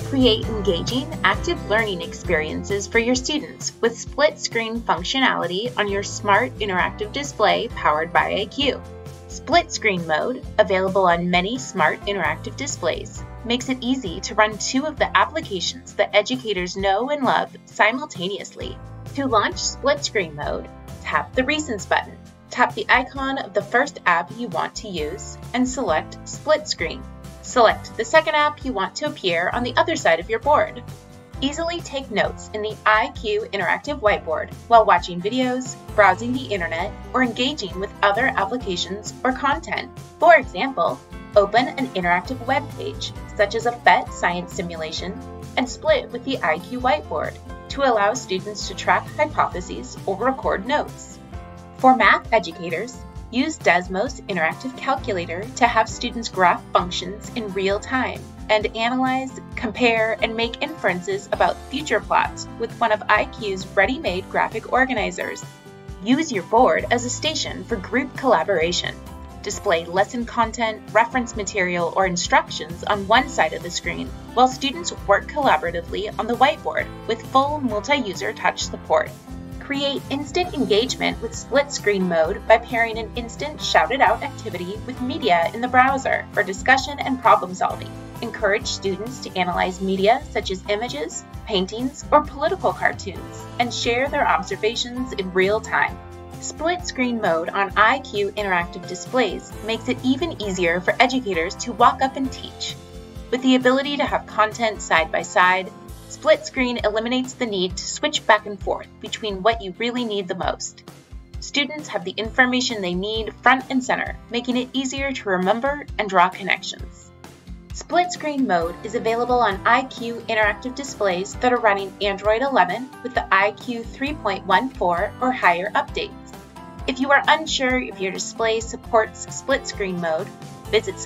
Create engaging, active learning experiences for your students with split-screen functionality on your smart interactive display powered by IQ. Split screen mode, available on many smart interactive displays, makes it easy to run two of the applications that educators know and love simultaneously. To launch split screen mode, tap the Recents button. Tap the icon of the first app you want to use and select Split Screen. Select the second app you want to appear on the other side of your board. Easily take notes in the IQ Interactive Whiteboard while watching videos, browsing the internet, or engaging with other applications or content. For example, open an interactive web page, such as a PhET science simulation, and split with the IQ Whiteboard to allow students to track hypotheses or record notes. For math educators, use Desmos Interactive Calculator to have students graph functions in real time and analyze, compare, and make inferences about future plots with one of IQ's ready-made graphic organizers. Use your board as a station for group collaboration. Display lesson content, reference material, or instructions on one side of the screen, while students work collaboratively on the whiteboard with full multi-user touch support. Create instant engagement with split screen mode by pairing an instant shouted out activity with media in the browser for discussion and problem solving. Encourage students to analyze media such as images, paintings, or political cartoons, and share their observations in real time. Split screen mode on IQ interactive displays makes it even easier for educators to walk up and teach. With the ability to have content side by side, split screen eliminates the need to switch back and forth between what you really need the most. Students have the information they need front and center, making it easier to remember and draw connections. Split screen mode is available on IQ interactive displays that are running Android 11 with the IQ 3.14 or higher updates. If you are unsure if your display supports split screen mode, visit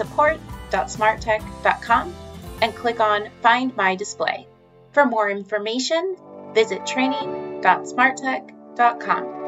support.smarttech.com and click on Find My Display. For more information, visit training.smarttech.com.